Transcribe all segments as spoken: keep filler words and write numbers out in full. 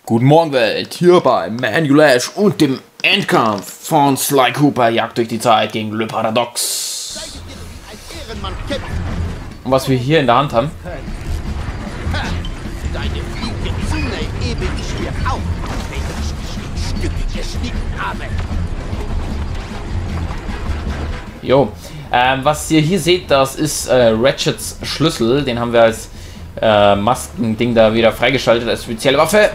Guten Morgen Welt, hier bei Manulash und dem Endkampf von Sly Cooper Jagd durch die Zeit gegen Le Paradox. Und was wir hier in der Hand haben. Deine fliegende Zunge hebe ich mir auf, wenn ich dich in Stücke geschnitten habe. Jo, ähm, was ihr hier seht, das ist äh, Ratchets Schlüssel. Den haben wir als äh, Maskending da wieder freigeschaltet als spezielle Waffe.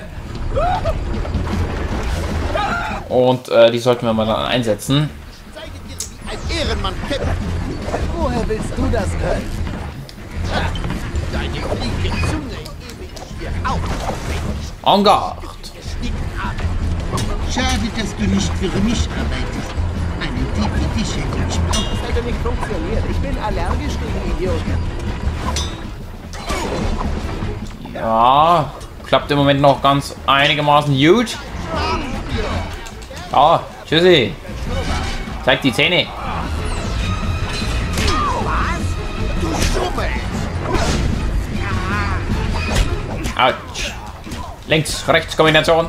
Und äh, die sollten wir mal dann einsetzen. Ein Ehrenmann, Captain. Woher willst du das können? Deine fliegende Zunge hebe ich mir auf, wenn ich En garde. dich geschnitten habe. Schade, dass du nicht für mich arbeitest. Einen Dieb wie dich hätte ich braucht. Das hätte nicht funktioniert. Ich bin allergisch gegen Idioten. Ja, klappt im Moment noch ganz einigermaßen gut. Ja, tschüssi. Zeig die Zähne. Du schummelst! Autsch. Links, rechts Kombination.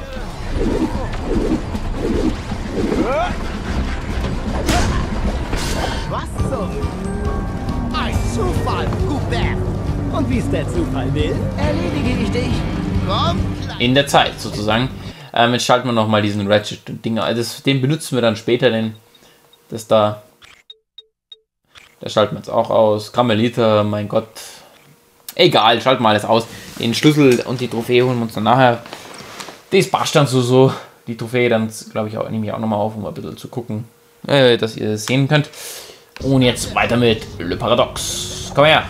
Was so? Ein Zufall, Coupert. Und wie es der Zufall will, erledige ich dich. Komm, Klein. In der Zeit sozusagen. Ähm, jetzt schalten wir nochmal diesen Ratchet-Dinger. Also den benutzen wir dann später, denn das da. Das schalten wir jetzt auch aus. Karmeliter, mein Gott. Egal, schalten wir alles aus. Den Schlüssel und die Trophäe holen wir uns dann nachher. Das passt dann so, so. Die Trophäe dann, glaube ich, auch, nehme ich auch nochmal auf, um ein bisschen zu gucken, äh, dass ihr das sehen könnt. Und jetzt weiter mit Le Paradox. Komm her.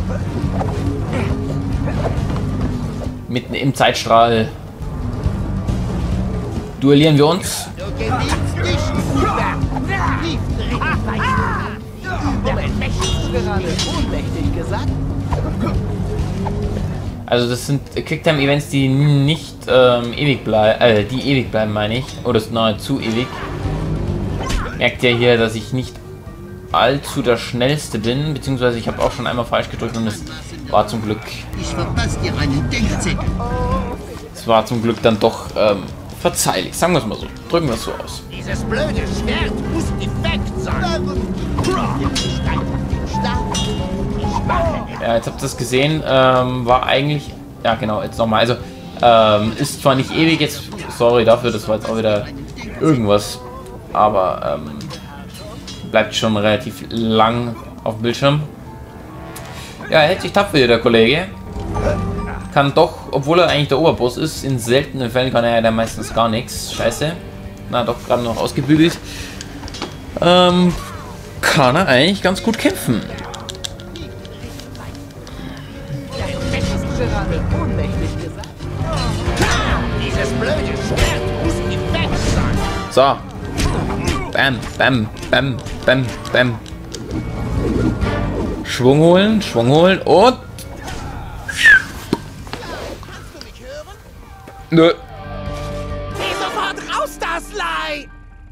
Mitten im Zeitstrahl duellieren wir uns. Du genießt nicht, Coupert. Lief direkt bei dir. Moment, mächtig gerade ohnmächtig gesagt? Also das sind Quicktime-Events, die nicht ähm, ewig bleiben, äh, die ewig bleiben, meine ich. Oder nahezu ewig. Merkt ihr hier, dass ich nicht allzu der Schnellste bin, beziehungsweise ich habe auch schon einmal falsch gedrückt und es war zum Glück, Ich verpasse dir einen Denkzettel. es war zum Glück dann doch ähm, verzeihlich. Sagen wir es mal so. Drücken wir es so aus. Dieses blöde Schwert muss defekt sein. Stein auf den Stab. Ich mache den Ja, jetzt habt ihr es gesehen, ähm, war eigentlich, ja genau, jetzt nochmal, also ähm, ist zwar nicht ewig jetzt, sorry dafür, das war jetzt auch wieder irgendwas, aber ähm, bleibt schon relativ lang auf dem Bildschirm. Ja, er hält sich tapfer hier, der Kollege. Kann doch, obwohl er eigentlich der Oberboss ist, in seltenen Fällen kann er ja dann meistens gar nichts. Scheiße. Na, doch gerade noch ausgebügelt. Ähm, kann er eigentlich ganz gut kämpfen. Gerade ohnmächtig gesagt? Dieses blöde Schwert muss defekt sein. So. Bam, bam, bam, bam, bam. Schwung holen, Schwung holen und... Nö. Geh sofort raus, da, Sly!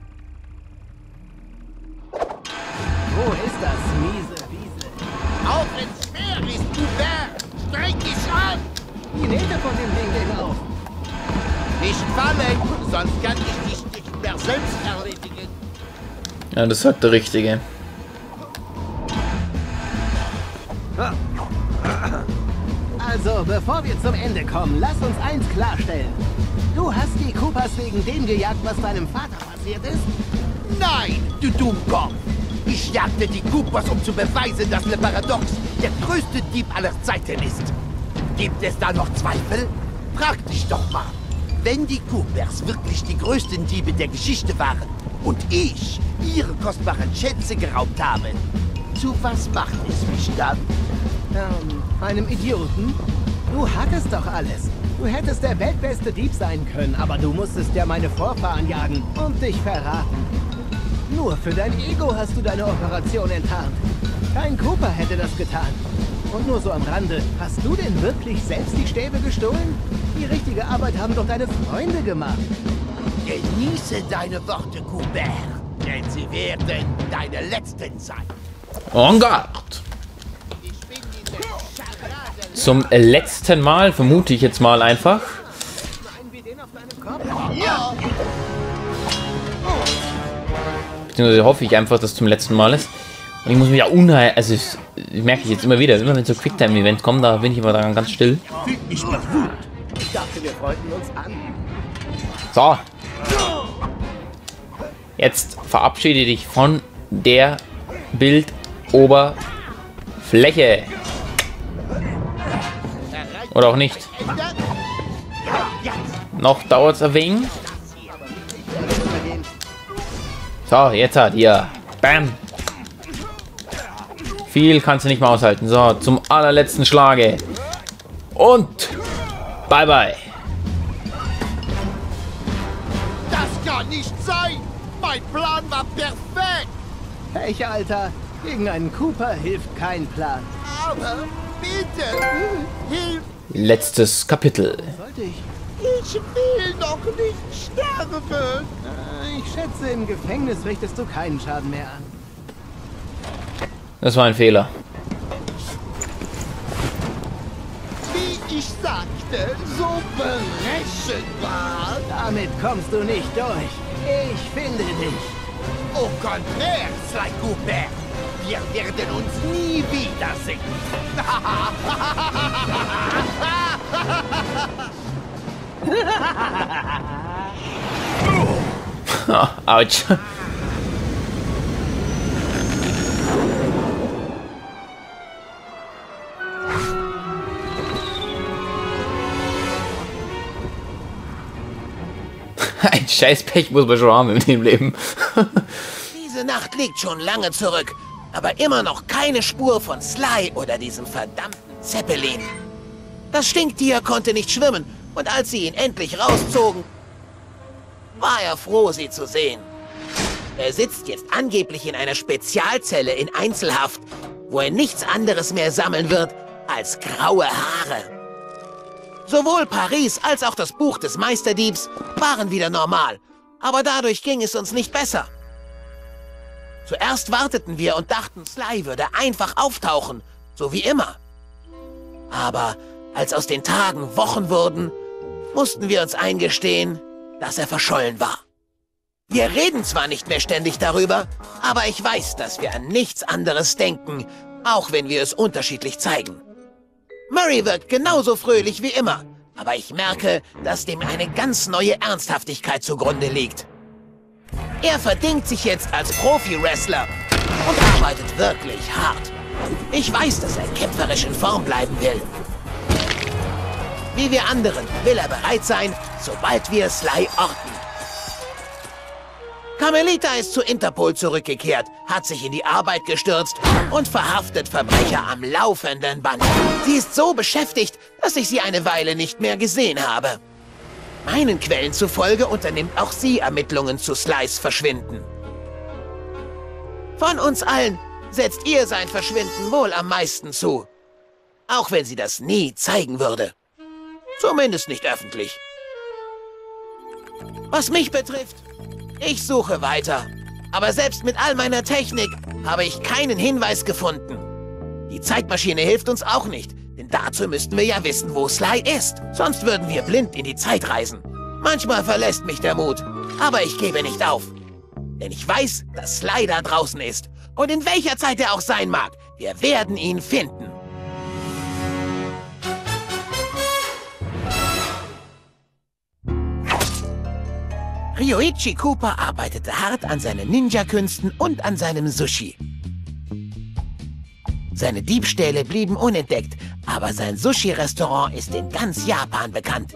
Wo ist das miese Wiese? Auch wenn's schwer ist, Coupert! Streng dich an! Die Nähte von dem Ding gehen auf. Nicht fallen, sonst kann ich dich nicht mehr selbst erledigen. Ja, das sagt der Richtige. Also, bevor wir zum Ende kommen, lass uns eins klarstellen. Du hast die Coopers wegen dem gejagt, was deinem Vater passiert ist? Nein, du Dummkopf! Ich jagte die Coopers, um zu beweisen, dass Le Paradox der größte Dieb aller Zeiten ist. Gibt es da noch Zweifel? Frag dich doch mal. Wenn die Coopers wirklich die größten Diebe der Geschichte waren und ich ihre kostbaren Schätze geraubt habe, zu was macht es mich dann? Ähm, einem Idioten? Du hattest doch alles. Du hättest der weltbeste Dieb sein können, aber du musstest ja meine Vorfahren jagen und dich verraten. Nur für dein Ego hast du deine Operation enttarnt. Kein Cooper hätte das getan. Und nur so am Rande, hast du denn wirklich selbst die Stäbe gestohlen? Die richtige Arbeit haben doch deine Freunde gemacht. Genieße deine Worte, Coupert, denn sie werden deine letzten sein. En garde. Ich bin diese Scharade Zum letzten Mal, vermute ich jetzt mal einfach. Einen wie den auf deinem beziehungsweise hoffe ich einfach, dass es zum letzten Mal ist. Und ich muss mich ja unheil... Also, ich, ich merke ich jetzt immer wieder, immer wenn so Quicktime-Events kommen, da bin ich immer daran ganz still. Ich mach Wut. Ich dachte, wir freunden uns an. So. Jetzt verabschiede dich von der Bildoberfläche. Oder auch nicht. Noch dauert es ein wenig. So, jetzt hat ihr. Bam. Viel kannst du nicht mehr aushalten. So, zum allerletzten Schlage. Und bye bye. Das kann nicht sein! Mein Plan war perfekt! Pech, Alter. Gegen einen Cooper hilft kein Plan. Aber bitte, hilf! Letztes Kapitel. Sollte ich? Ich will doch nicht sterben! Äh, ich schätze, im Gefängnis richtest du keinen Schaden mehr an. Das war ein Fehler. Wie ich sagte, so berechenbar! Damit kommst du nicht durch. Ich finde dich. Au contraire, Sly Cooper! Wir werden uns nie wiedersehen! Autsch. Ein Scheißpech muss man schon haben in dem Leben. Diese Nacht liegt schon lange zurück, aber immer noch keine Spur von Sly oder diesem verdammten Zeppelin. Das Stinktier konnte nicht schwimmen und als sie ihn endlich rauszogen, war er froh, sie zu sehen. Er sitzt jetzt angeblich in einer Spezialzelle in Einzelhaft, wo er nichts anderes mehr sammeln wird als graue Haare. Sowohl Paris als auch das Buch des Meisterdiebs waren wieder normal, aber dadurch ging es uns nicht besser. Zuerst warteten wir und dachten, Sly würde einfach auftauchen, so wie immer. Aber als aus den Tagen Wochen wurden, mussten wir uns eingestehen, dass er verschollen war. Wir reden zwar nicht mehr ständig darüber, aber ich weiß, dass wir an nichts anderes denken, auch wenn wir es unterschiedlich zeigen. Murray wirkt genauso fröhlich wie immer, aber ich merke, dass dem eine ganz neue Ernsthaftigkeit zugrunde liegt. Er verdingt sich jetzt als Profi-Wrestler und arbeitet wirklich hart. Ich weiß, dass er kämpferisch in Form bleiben will. Wie wir anderen will er bereit sein, sobald wir Sly orten. Carmelita ist zu Interpol zurückgekehrt, hat sich in die Arbeit gestürzt und verhaftet Verbrecher am laufenden Band. Sie ist so beschäftigt, dass ich sie eine Weile nicht mehr gesehen habe. Meinen Quellen zufolge unternimmt auch sie Ermittlungen zu Slys Verschwinden. Von uns allen setzt ihr sein Verschwinden wohl am meisten zu. Auch wenn sie das nie zeigen würde. Zumindest nicht öffentlich. Was mich betrifft, ich suche weiter. Aber selbst mit all meiner Technik habe ich keinen Hinweis gefunden. Die Zeitmaschine hilft uns auch nicht, denn dazu müssten wir ja wissen, wo Sly ist. Sonst würden wir blind in die Zeit reisen. Manchmal verlässt mich der Mut, aber ich gebe nicht auf. Denn ich weiß, dass Sly da draußen ist. Und in welcher Zeit er auch sein mag, wir werden ihn finden. Ryoichi Cooper arbeitete hart an seinen Ninja-Künsten und an seinem Sushi. Seine Diebstähle blieben unentdeckt, aber sein Sushi-Restaurant ist in ganz Japan bekannt.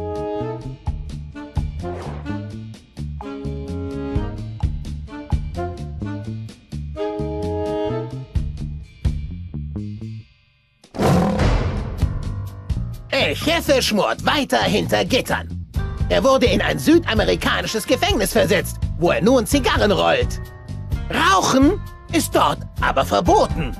El Jefe schmort weiter hinter Gittern. Er wurde in ein südamerikanisches Gefängnis versetzt, wo er nun Zigarren rollt. Rauchen ist dort aber verboten.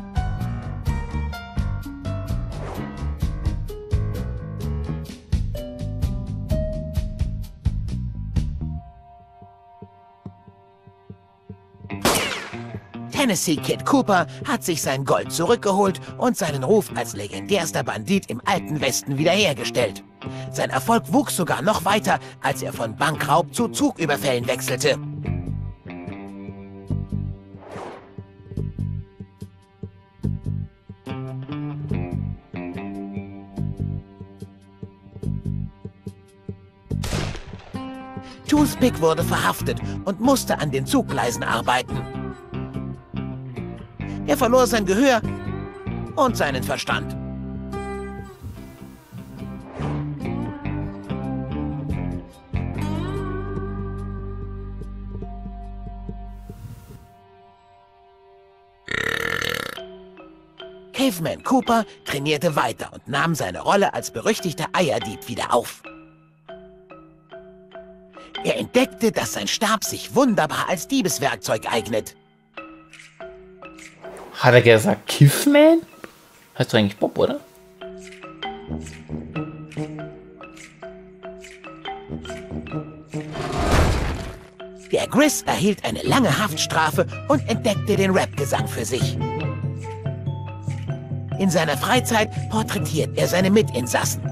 Tennessee Kid Cooper hat sich sein Gold zurückgeholt und seinen Ruf als legendärster Bandit im Alten Westen wiederhergestellt. Sein Erfolg wuchs sogar noch weiter, als er von Bankraub zu Zugüberfällen wechselte. Toothpick wurde verhaftet und musste an den Zuggleisen arbeiten. Er verlor sein Gehör und seinen Verstand. Caveman Cooper trainierte weiter und nahm seine Rolle als berüchtigter Eierdieb wieder auf. Er entdeckte, dass sein Stab sich wunderbar als Diebeswerkzeug eignet. Hat er gesagt Kiffman? Heißt du eigentlich Bob, oder? Der Gris erhielt eine lange Haftstrafe und entdeckte den Rap-Gesang für sich. In seiner Freizeit porträtiert er seine Mitinsassen.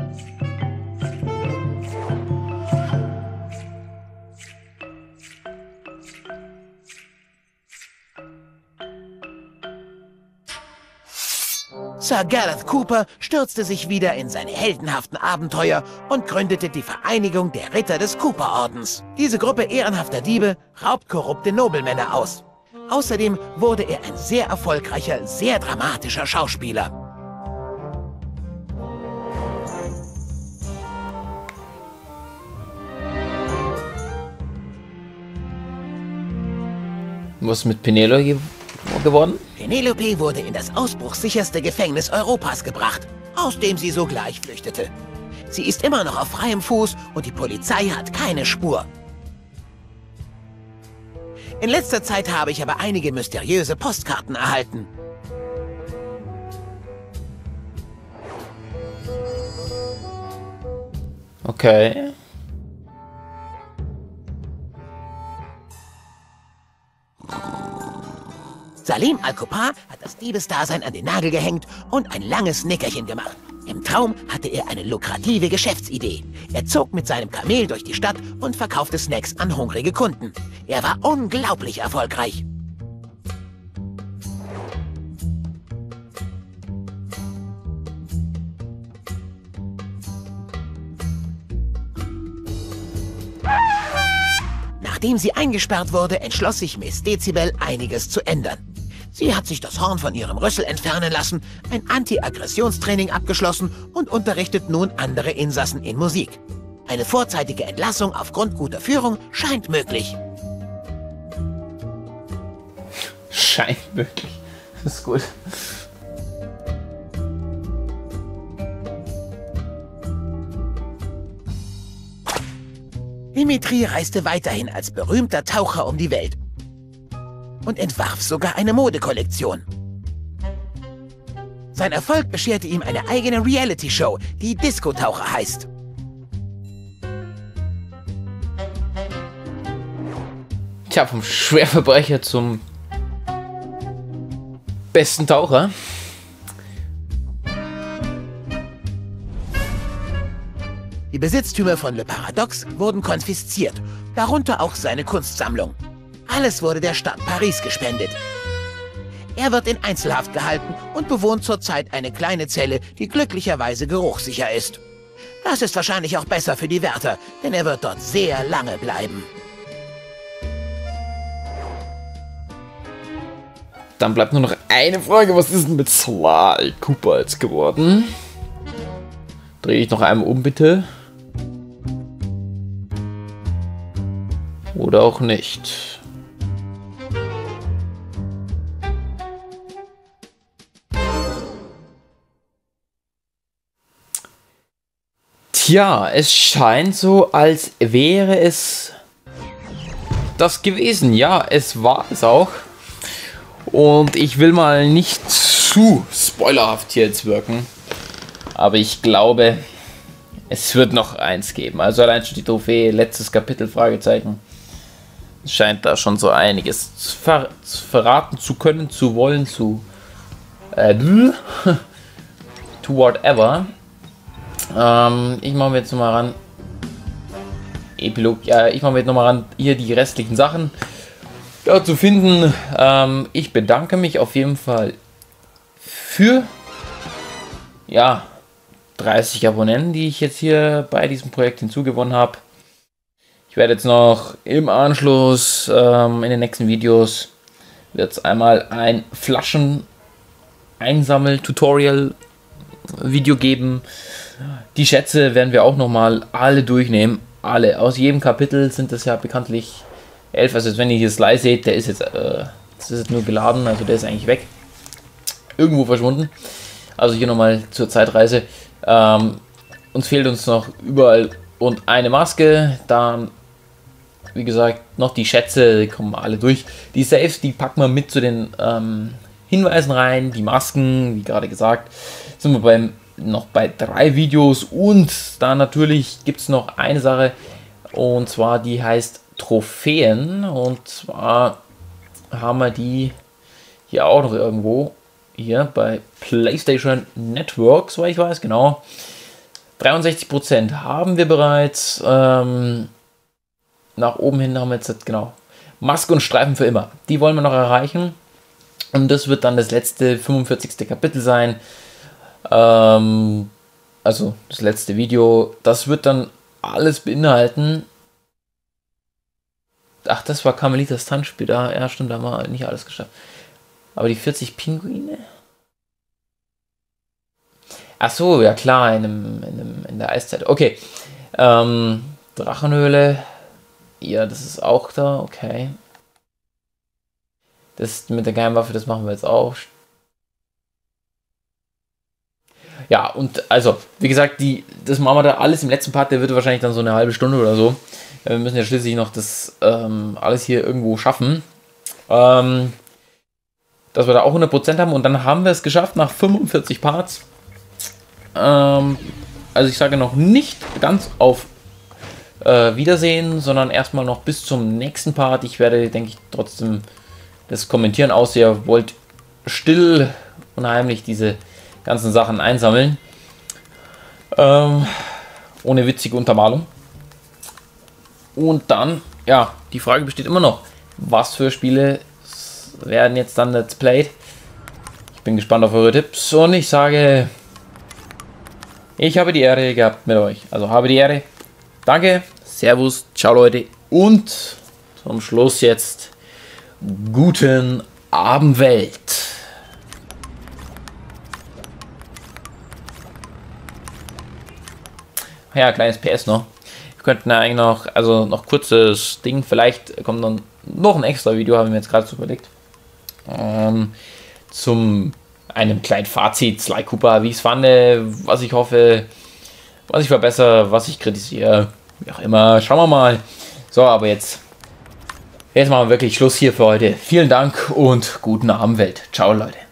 Sir Gareth Cooper stürzte sich wieder in seine heldenhaften Abenteuer und gründete die Vereinigung der Ritter des Cooper-Ordens. Diese Gruppe ehrenhafter Diebe raubt korrupte Nobelmänner aus. Außerdem wurde er ein sehr erfolgreicher, sehr dramatischer Schauspieler. Was ist mit Penelope geworden? Penelope wurde in das ausbruchssicherste Gefängnis Europas gebracht, aus dem sie sogleich flüchtete. Sie ist immer noch auf freiem Fuß und die Polizei hat keine Spur. In letzter Zeit habe ich aber einige mysteriöse Postkarten erhalten. Okay. Salim Al-Kopar hat das Diebesdasein an den Nagel gehängt und ein langes Nickerchen gemacht. Im Traum hatte er eine lukrative Geschäftsidee. Er zog mit seinem Kamel durch die Stadt und verkaufte Snacks an hungrige Kunden. Er war unglaublich erfolgreich. Nachdem sie eingesperrt wurde, entschloss sich Miss Dezibel, einiges zu ändern. Sie hat sich das Horn von ihrem Rüssel entfernen lassen, ein Anti-Aggressionstraining abgeschlossen und unterrichtet nun andere Insassen in Musik. Eine vorzeitige Entlassung aufgrund guter Führung scheint möglich. Scheint möglich. Das ist gut. Dimitri reiste weiterhin als berühmter Taucher um die Welt und entwarf sogar eine Modekollektion. Sein Erfolg bescherte ihm eine eigene Reality-Show, die Disco-Taucher heißt. Tja, vom Schwerverbrecher zum besten Taucher. Die Besitztümer von Le Paradox wurden konfisziert, darunter auch seine Kunstsammlung. Alles wurde der Stadt Paris gespendet. Er wird in Einzelhaft gehalten und bewohnt zurzeit eine kleine Zelle, die glücklicherweise geruchssicher ist. Das ist wahrscheinlich auch besser für die Wärter, denn er wird dort sehr lange bleiben. Dann bleibt nur noch eine Frage. Was ist denn mit Sly Cooper jetzt geworden? Dreh ich noch einmal um, bitte. Oder auch nicht. Tja, es scheint so, als wäre es das gewesen. Ja, es war es auch. Und ich will mal nicht zu spoilerhaft hier jetzt wirken. Aber ich glaube, es wird noch eins geben. Also allein schon die Trophäe, letztes Kapitel, Fragezeichen. Es scheint da schon so einiges zu, ver zu verraten zu können, zu wollen, zu... Äh, to whatever. Ähm, ich mache mir jetzt nochmal ran. Epilog, ja, ich mache mir jetzt nochmal ran, hier die restlichen Sachen ja, zu finden. Ähm, ich bedanke mich auf jeden Fall für, ja, dreißig Abonnenten, die ich jetzt hier bei diesem Projekt hinzugewonnen habe. Ich werde jetzt noch im Anschluss ähm, in den nächsten Videos wird es einmal ein Flaschen-Einsammel-Tutorial-Video geben. Die Schätze werden wir auch nochmal alle durchnehmen. Alle. Aus jedem Kapitel sind es ja bekanntlich elf. Also wenn ihr hier Sly seht, der ist jetzt, äh, das ist jetzt nur geladen, also der ist eigentlich weg. Irgendwo verschwunden. Also hier nochmal zur Zeitreise. Ähm, uns fehlt uns noch überall und eine Maske. Dann, wie gesagt, noch die Schätze, die kommen alle durch. Die Saves, die packen wir mit zu den ähm, Hinweisen rein. Die Masken, wie gerade gesagt, sind wir beim, noch bei drei Videos. Und dann natürlich gibt es noch eine Sache. Und zwar, die heißt Trophäen. Und zwar haben wir die hier auch noch irgendwo. Hier bei PlayStation Network, soweit ich weiß, genau. dreiundsechzig Prozent haben wir bereits. Ähm, nach oben hin haben wir jetzt, genau, Maske und Streifen für immer. Die wollen wir noch erreichen. Und das wird dann das letzte fünfundvierzigste Kapitel sein. Ähm, also das letzte Video. Das wird dann alles beinhalten. Ach, das war Carmelitas Tanzspiel. Da, ja, stimmt, da haben wir nicht alles geschafft. Aber die vierzig Pinguine? Ach so, ja klar, in, einem, in, einem, in der Eiszeit. Okay. Ähm, Drachenhöhle. Ja, das ist auch da, okay. Das mit der Geheimwaffe, das machen wir jetzt auch. Ja, und also, wie gesagt, die, das machen wir da alles im letzten Part, der wird wahrscheinlich dann so eine halbe Stunde oder so. Wir müssen ja schließlich noch das ähm, alles hier irgendwo schaffen. Ähm, dass wir da auch hundert Prozent haben und dann haben wir es geschafft nach fünfundvierzig Parts. Ähm, also ich sage noch nicht ganz auf äh, Wiedersehen, sondern erstmal noch bis zum nächsten Part. Ich werde, denke ich, trotzdem das kommentieren, außer ihr wollt still und heimlich diese ganzen Sachen einsammeln. Ähm, ohne witzige Untermalung. Und dann, ja, die Frage besteht immer noch, was für Spiele werden jetzt dann Let's Played. Ich bin gespannt auf eure Tipps und ich sage, ich habe die Ehre gehabt mit euch. Also habe die Ehre. Danke, Servus, ciao Leute und zum Schluss jetzt guten Abend Welt. Ja, kleines P S noch. Wir könnten ja eigentlich noch, also noch kurzes Ding, vielleicht kommt dann noch ein extra Video, habe ich mir jetzt gerade so überlegt. Ähm, zum einem kleinen Fazit, Sly Cooper, wie ich es fand, was ich hoffe, was ich verbessere, was ich kritisiere, wie auch immer, schauen wir mal. So, aber jetzt, jetzt machen wir wirklich Schluss hier für heute. Vielen Dank und guten Abend Welt. Ciao Leute.